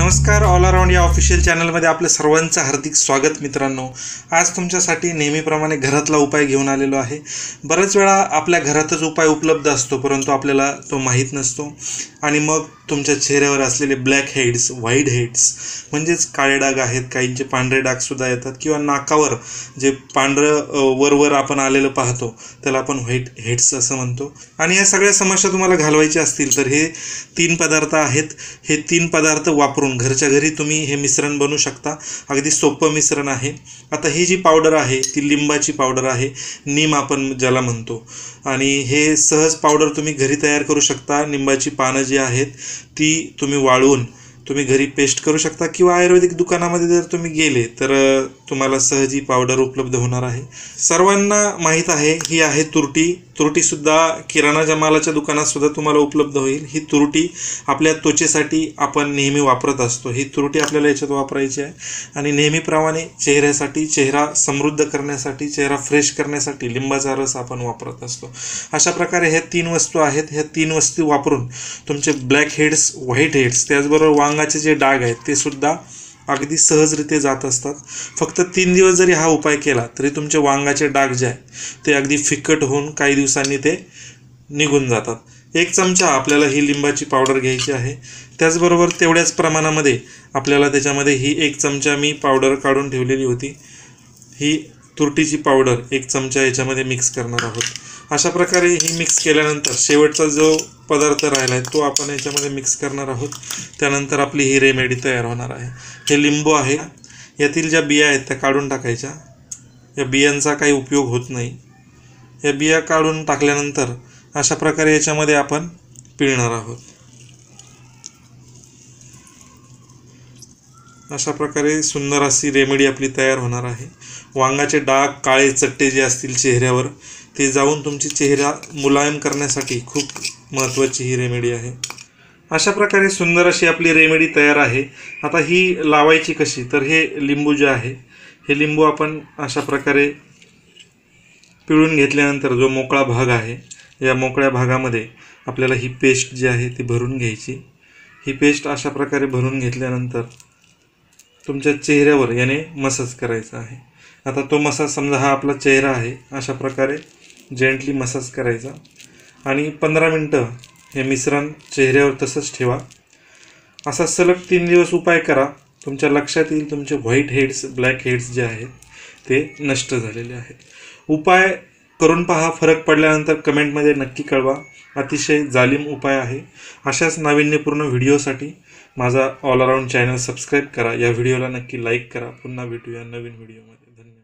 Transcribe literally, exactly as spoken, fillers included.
नमस्कार, all around या official चॅनलमध्ये आपल्या सर्वांचं हार्दिक स्वागत मित्रांनो. आज तुमच्यासाठी नेहमीप्रमाणे घरातला उपाय घेऊन आलेलो आहे. बऱ्याच वेळा आपल्या घरातच उपाय उपलब्ध असतो, परंतु आपल्याला तो माहीत नसतो आणि मग तुमच्या चेहऱ्यावर असलेले ब्लॅक हेड्स, व्हाईट हेड्स म्हणजेच काळे डाग आहेत, काहींचे पांढरे डागसुद्धा येतात किंवा नाकावर जे पांढरं वरवर आपण आलेलं पाहतो त्याला आपण व्हाईट हेड्स असं म्हणतो. आणि या सगळ्या समस्या तुम्हाला घालवायच्या असतील तर हे तीन पदार्थ आहेत. हे तीन पदार्थ वापरून घरच्या घरी तुम्ही हे मिश्रण बनवू शकता. अगदी सोपं मिश्रण आहे. आता ही जी पावडर आहे ती लिंबाची पावडर आहे, नीम आपण ज्याला म्हणतो. आणि हे सहज पावडर तुम्ही घरी तयार करू शकता. लिंबाची पानं जी आहेत ती तुम्ही वाळवून तुम्ही घरी पेस्ट करू शकता किंवा आयुर्वेदिक दुकानामध्ये जर तुम्ही गेले तर तुम्हाला सहज ही पावडर उपलब्ध होणार आहे. सर्वांना माहीत आहे ही आहे तुरटी. तुरटीसुद्धा किराणाच्या मालाच्या दुकानात सुद्धा तुम्हाला उपलब्ध होईल. ही तुरटी आपल्या त्वचेसाठी आपण नेहमी वापरत असतो. ही तुरटी आपल्याला याच्यात वापरायची आहे आणि नेहमीप्रमाणे चेहऱ्यासाठी, चेहरा समृद्ध करण्यासाठी, चेहरा फ्रेश करण्यासाठी लिंबाचा रस आपण वापरत असतो. अशा प्रकारे ह्या तीन वस्तू आहेत. ह्या तीन वस्तू वापरून तुमचे ब्लॅक हेड्स, व्हाईट हेड्स, त्याचबरोबर वांगाचे जे डाग आहेत ते सुद्धा अगदी सहजरित्या जात असतात. फक्त तीन दिवस जरी हा उपाय केला तरी तुमचे वांगाचे डाग जे आहेत ते अगदी फिकट होऊन काही दिवसांनी ते निघून जातात. एक चमचा आपल्याला ही लिंबाची पावडर घ्यायची आहे. त्याचबरोबर तेवढ्याच प्रमाणामध्ये आपल्याला त्याच्यामध्ये ही एक चमचा मी पावडर काढून ठेवलेली होती, ही तुरटीची पावडर एक चमचा याच्यामध्ये मिक्स करणार आहोत. अशा प्रकारे ही मिक्स केल्यानंतर शेवटचा जो पदार्थ राहिला आहे तो आपण याच्यामध्ये मिक्स करणार आहोत. त्यानंतर आपली ही रेमेडी तयार होणार आहे. हे लिंबू आहे, यातील ज्या बिया आहेत त्या काढून टाकायच्या. या बियांचा काही उपयोग होत नाही. या बिया काढून टाकल्यानंतर अशा प्रकारे याच्यामध्ये आपण पिळणार आहोत. अशा प्रकारे सुंदर अशी रेमेडी आपली तयार होणार आहे. वांगाचे डाग, काळे चट्टे जे असतील चेहऱ्यावर ते जाऊन तुमची चेहरा मुलायम करण्यासाठी खूप महत्त्वाची ही रेमेडी आहे. अशा प्रकारे सुंदर अशी आपली रेमेडी तयार आहे. आता ही लावायची कशी, तर हे लिंबू जे आहे हे लिंबू आपण अशा प्रकारे पिळून घेतल्यानंतर जो मोकळा भाग आहे या मोकळ्या भागामध्ये आपल्याला ही पेस्ट जी आहे ती भरून घ्यायची. ही पेस्ट अशा प्रकारे भरून घेतल्यानंतर तुमच्या चेहऱ्यावर याने मसाज करायचा आहे. आता तो मसाज, समजा हा आपला चेहरा आहे, अशा प्रकारे जेंटली मसाज करायचा आणि पंधरा मिनटं हे मिश्रण चेहऱ्यावर तसंच ठेवा. असा सलग तीन दिवस उपाय करा. तुमच्या लक्षात येईल तुमचे व्हाईट हेड्स, ब्लॅक हेड्स जे आहेत ते नष्ट झालेले आहेत. उपाय करून पहा. फरक पडल्यानंतर कमेंटमध्ये नक्की कळवा. अतिशय जालिम उपाय आहे. अशाच नाविन्यपूर्ण व्हिडिओसाठी माझा ऑल अराउंड चॅनल सबस्क्राईब करा. या व्हिडिओला नक्की लाईक करा. पुन्हा भेटूया नवीन व्हिडिओमध्ये. धन्यवाद.